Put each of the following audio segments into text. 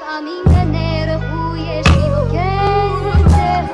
Aminganero huye shivokente.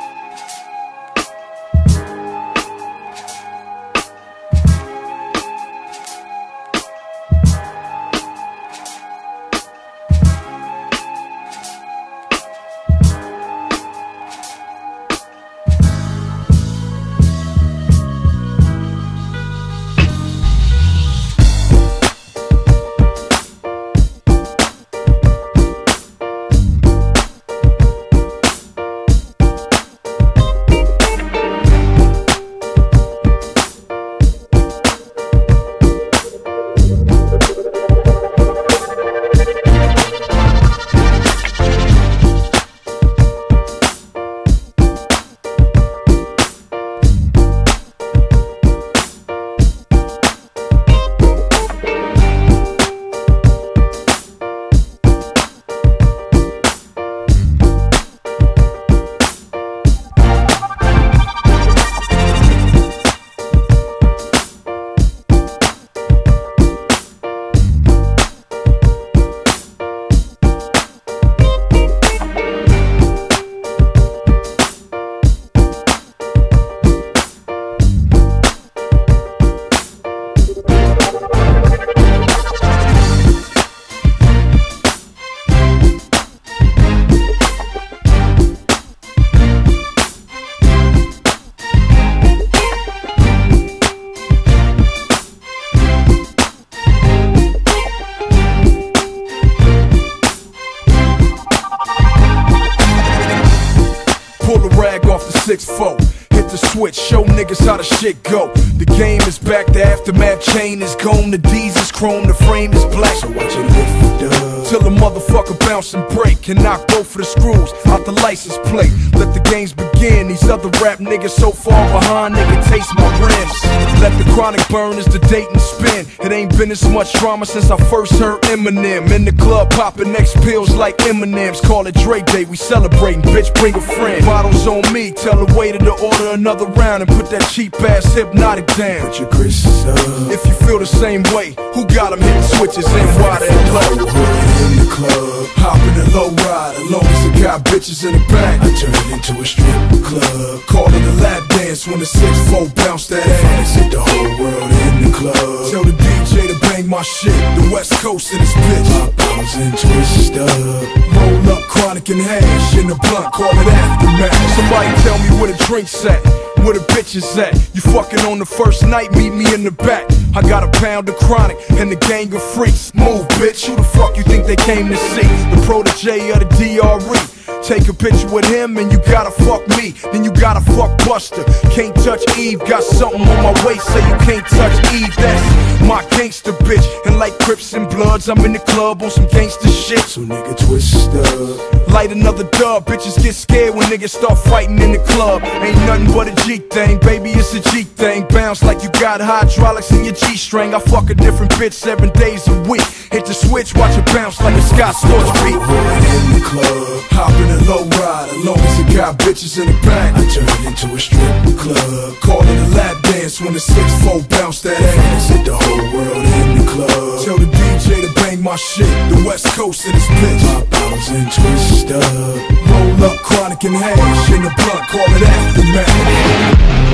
Pull the rag off the 6-4. Hit the switch, show niggas how the shit go. The game is back, the aftermath chain is gone. The D's is chrome, the frame is black. So watch it lift up till the motherfucker bounce and break and knock both of the screws out the license plate. Let the games begin. These other rap niggas so far behind, they can taste my rims. Let the chronic burn as the date and spin. It ain't been as much drama since I first heard Eminem. In the club popping next pills like M&M's. Call it Dre Day, we celebrating. Bitch, bring a friend. Bottles on me, tell the waiter to order another round and put that cheap ass Hypnotic down. Put your Chris's up. If you feel the same way, who got them hitting switches in wide and low? In the club, Hopping a low ride, as long as it got bitches in the back. I turn it into a strip club. Call it a lap dance when the 6-4 bounce that ass. Hit the whole world in the club. Tell the DJ to bang my shit, the West Coast in this bitch. Pop bottles and twist up. Roll up chronic and hash in the blunt, call it aftermath. Somebody tell me where the drinks at, where the bitches at. You fucking on the first night, meet me in the back. I got a pound of chronic and the gang of freaks. Move, bitch, who the fuck you think they came to see? The protege of the DRE. Take a picture with him and you gotta fuck me. Then you gotta fuck Buster. Can't touch Eve, got something on my waist, say you can't touch Eve. That's my gangster bitch. And like Crips and Bloods, I'm in the club on some gangster shit. So nigga twist up. Light another dub, bitches get scared when niggas start fighting in the club. Ain't nothing but a G thing, baby, it's a G thing. Bounce like you got hydraulics in your G-string. I fuck a different bitch 7 days a week. Hit the switch, watch it bounce like a Scott Storch beat. In the club, Hopping a low ride, as long as it got bitches in the back. I turn it into a strip club. Call it a lap dance when the 6-4 bounce that ass. Hit the whole world in the club. Tell the DJ to bang my shit, the West Coast in this bitch. Pop bottles and twist up. Roll up chronic and hash in the blunt, call it aftermath.